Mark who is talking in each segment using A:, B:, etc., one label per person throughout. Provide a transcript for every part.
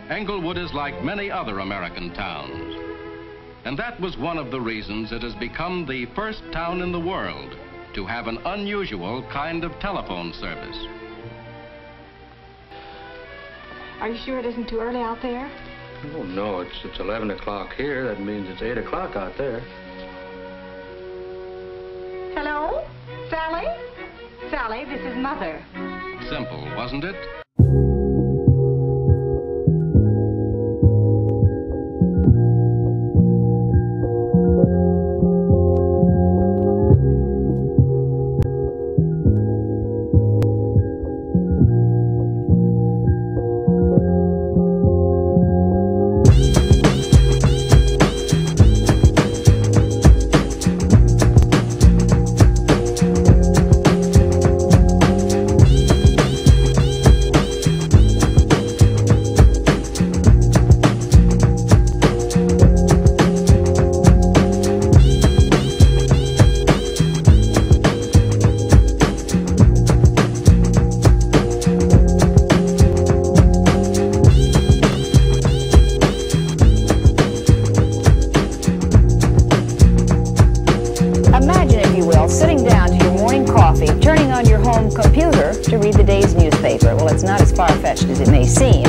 A: Englewood is like many other American towns. And that was one of the reasons it has become the first town in the world to have an unusual kind of telephone service.
B: Are you sure it isn't too early out there?
C: Oh, no, it's 11 o'clock here. That means it's 8 o'clock out there.
B: Hello? Sally? Sally, this is Mother.
A: Simple, wasn't it?
D: Imagine, if you will, sitting down to your morning coffee, turning on your home computer to read the day's newspaper. Well, it's not as far-fetched as it may seem.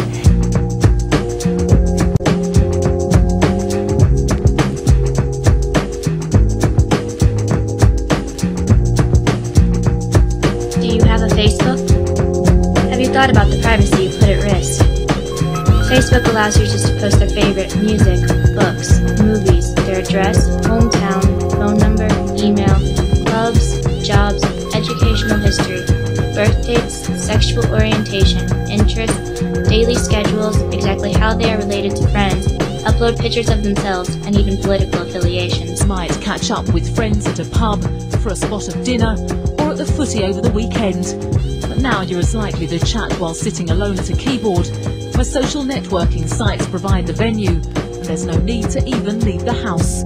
E: Do you have a Facebook? Have you thought about the privacy you put at risk? Facebook allows users to post their favorite music, books, movies, their address, hometown, phone number, email, clubs, jobs, educational history, birth dates, sexual orientation, interests, daily schedules, exactly how they are related to friends, upload pictures of themselves, and even political affiliations.
F: Might catch up with friends at a pub, for a spot of dinner, or at the footy over the weekend. But now you're as likely to chat while sitting alone at a keyboard, where social networking sites provide the venue, and there's no need to even leave the house.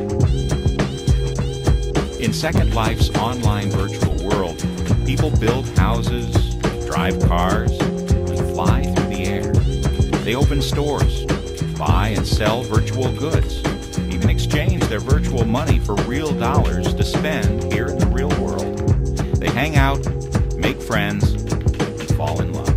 G: In Second Life's online virtual world, people build houses, drive cars, and fly through the air. They open stores, buy and sell virtual goods, even exchange their virtual money for real dollars to spend here in the real world. They hang out, make friends, and fall in love.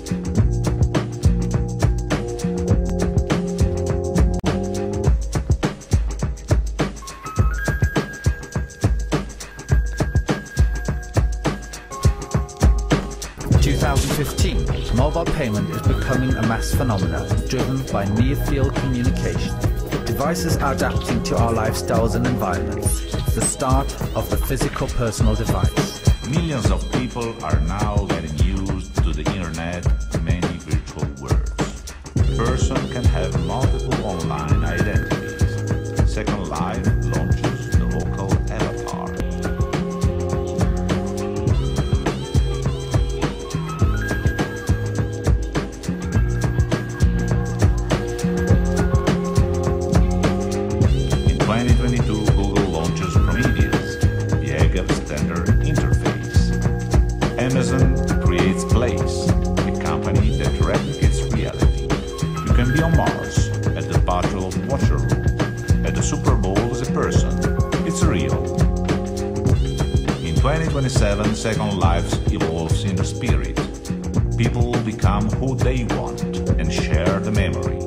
H: In 2015, mobile payment is becoming a mass phenomenon driven by near-field communication. Devices are adapting to our lifestyles and environments. It's the start of the physical personal device.
I: Millions of people are now getting used to the internet in many virtual worlds. A person can have multiple online identities. Second Life launches the local avatar. In 2022, Google launches Prometheus, the AGAP standard interface. Amazon creates Place, a company that replicates reality. You can be on Mars, at the Battle of Waterloo, at the Super Bowl as a person. It's real. In 2027, Second Life evolves in the spirit. People will become who they want and share the memory.